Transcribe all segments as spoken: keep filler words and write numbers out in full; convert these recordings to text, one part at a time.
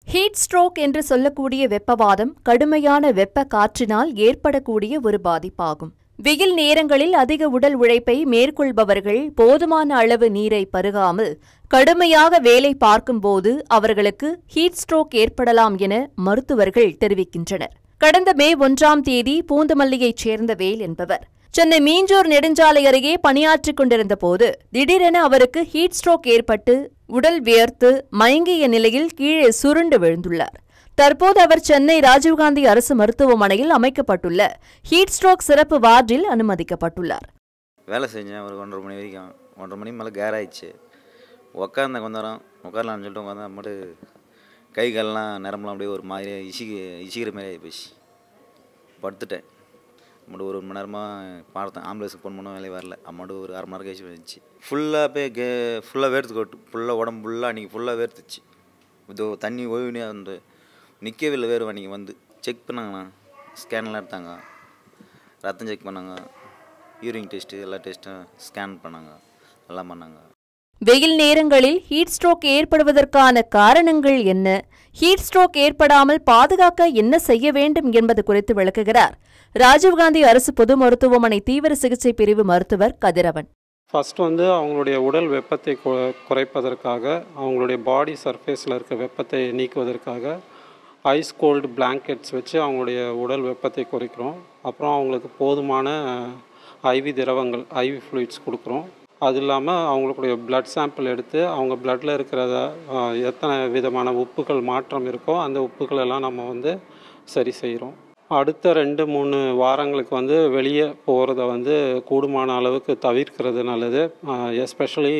Heat stroke என்று சொல்லக்கூடிய வெப்பவாதம் கடுமையான வெப்ப காற்றினால் ஏற்படக்கூடிய ஒரு பாதிப்பாகும். வெயில் நேரங்களில் அதிக உடல் உழைப்பை மேற்கொள்பவர்கள் போதுமான அளவு நீரை பருகாமல் கடுமையாக வேலை பார்க்கும்போது அவர்களுக்கு ஹீட் ஸ்ட்ரோக் ஏற்படலாம் என மருத்துவர்கள் தெரிவிக்கின்றனர். கடந்த மே ஒன்றாம் தேதி பூந்தமல்லியைச் சேர்ந்த வேல் என்பவர் சென்னை மீஞ்சூர் நெடுஞ்சாலை அருகே பணியாற்றிக் கொண்டிருந்த போது திடீரென அவருக்கு ஹீட் ஸ்ட்ரோக் ஏற்பட்டு உடல் வியர்த்து மயங்கிய நிலையில் கீழே சுருண்டு விழுந்துள்ளார். தற்போது அவர் சென்னை ராஜீவ்காந்தி அரசு மருத்துவமனையில் அமைக்கப்பட்டுள்ள ஹீட் ஸ்ட்ரோக் சிறப்பு வார்டில் அனுமதிக்கப்பட்டுள்ளார். வேலை செஞ்சேன் ஒரு ஒன்றரை மணி வரைக்கும். ஒன்றரை மணி மேலே கேர் ஆயிடுச்சு. உட்கார்ந்த கொஞ்ச நேரம் உட்காரலான்னு சொல்லிட்டு உட்காந்தா மட்டும் கை கால்லாம் நிரம்பலாம் அப்படியே ஒரு மாதிரி இசிக்க இசிக்கிற மாதிரி ஆகி போச்சு. படுத்துட்டேன். அம்மாட்டு ஒரு மணி நேரமாக பார்த்தேன். ஆம்புலன்ஸுக்கு ஃபோன் பண்ண வேலையை வரல. அம்மாட்டு ஒரு அரை மணி நேரம் கழிச்சு வந்துச்சு. ஃபுல்லாக போய் கே ஃபுல்லாக வேர்த்து கொட்டு ஃபுல்லாக உடம்பு ஃபுல்லாக அன்றைக்கி ஃபுல்லாக வேர்த்துச்சு. இது தண்ணி ஓய்வுனே வந்து நிற்கவே இல்லை. வேறு அன்றைக்கி வந்து செக் பண்ணாங்கண்ணா. ஸ்கேன்லாம் எடுத்தாங்க. ரத்தம் செக் பண்ணாங்க. யூரின் டெஸ்ட்டு எல்லா டெஸ்ட்டும் ஸ்கேன் பண்ணாங்க. எல்லாம் பண்ணாங்க. வெயில் நேரங்களில் ஹீட் ஸ்ட்ரோக் ஏற்படுவதற்கான காரணங்கள் என்ன, ஹீட் ஸ்ட்ரோக் ஏற்படாமல் பாதுகாக்க என்ன செய்ய வேண்டும் என்பது குறித்து விளக்குகிறார் ராஜீவ்காந்தி அரசு பொது மருத்துவமனை தீவிர சிகிச்சை பிரிவு மருத்துவர் கதிரவன். ஃபர்ஸ்ட் வந்து அவங்களுடைய உடல் வெப்பத்தை குறைப்பதற்காக, அவங்களுடைய பாடி சர்ஃபேஸில் இருக்க வெப்பத்தை நீக்குவதற்காக ஐஸ் கோல்டு பிளாங்கெட்ஸ் வச்சு அவங்களுடைய உடல் வெப்பத்தை குறைக்கிறோம். அப்புறம் அவங்களுக்கு போதுமான ஐவி திரவங்கள் ஐவி ஃப்ளூயிட்ஸ் கொடுக்குறோம். அது இல்லாமல் அவங்களுடைய பிளட் சாம்பிள் எடுத்து அவங்க பிளட்டில் இருக்கிறத எத்தனை விதமான உப்புகள் மாற்றம் இருக்கோ அந்த உப்புகள் எல்லாம் நம்ம வந்து சரி செய்கிறோம். அடுத்த ரெண்டு மூணு வாரங்களுக்கு வந்து வெளியே போகிறத வந்து கூடுமான அளவுக்கு தவிர்க்கிறது நல்லது. எஸ்பெஷலி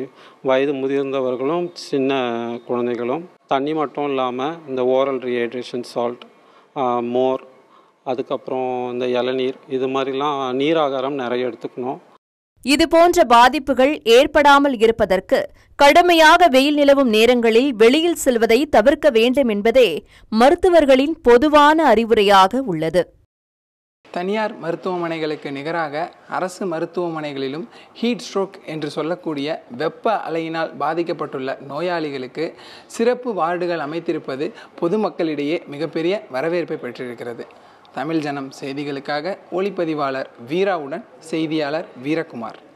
வயது முதிர்ந்தவர்களும் சின்ன குழந்தைகளும். தண்ணி மட்டும் இல்லாமல் இந்த ஓரல் ரீஹைட்ரேஷன் சால்ட், மோர், அதுக்கப்புறம் இந்த இளநீர், இது மாதிரிலாம் நீராகாரம் நிறைய எடுத்துக்கணும். இதுபோன்ற பாதிப்புகள் ஏற்படாமல் இருப்பதற்கு கடுமையாக வெயில் நிலவும் நேரங்களில் வெளியில் செல்வதை தவிர்க்க வேண்டும் என்பதே மருத்துவர்களின் பொதுவான அறிவுரையாக உள்ளது. தனியார் மருத்துவமனைகளுக்கு நிகராக அரசு மருத்துவமனைகளிலும் ஹீட் ஸ்ட்ரோக் என்று சொல்லக்கூடிய வெப்ப அலையினால் பாதிக்கப்பட்டுள்ள நோயாளிகளுக்கு சிறப்பு வார்டுகள் அமைத்திருப்பது பொதுமக்களிடையே மிகப்பெரிய வரவேற்பை பெற்றிருக்கிறது. தமிழ் ஜனம் செய்திகளுக்காக ஒளிப்பதிவாளர் வீராவுடன் செய்தியாளர் வீரகுமார்.